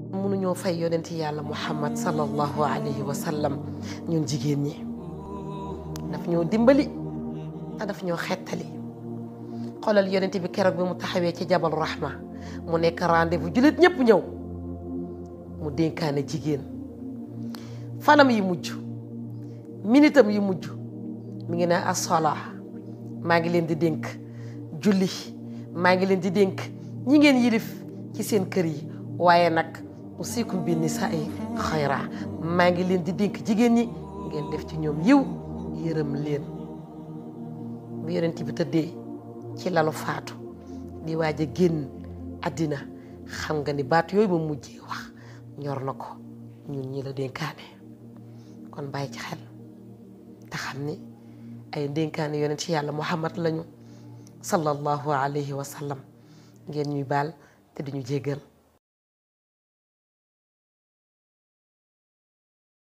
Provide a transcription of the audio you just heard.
mënuñoo fay yonenti yàlla Muhammad sallallahu alayhi wa sallam ñun jigéen ñi daf ñoo dimbali te daf ñoo xettali xoolal yonenti bi keroog bi mu taxawee ci jabal rahma mu nekk rendez-vous jullit ñëpp ñëw mu dénkaane jigéen fanam yi mujj minitam yi mujj mi ngi ne as-salaa maa ngi leen di dénk julli maa ngi leen di dénk ñi ngeen yilif ci seen kër yi waaye nag usikum bi nisaa'i xayra maa ngi leen di dénk jigéen ñi ngeen def ci ñoom yiw yërëm leen bu yonent bi tëddee ci lalu faatu di waaj a génn àddina xam nga ni baat yooyu ma mujjee wax ñor na ko ñun ñi la dénkaane kon bàyyi ci xel te xam ni ay dénkaane yonent ci yàlla Muhammad lañu sallallahu alayhi wa sallam ngeen ñuy baal te di ñu jéggal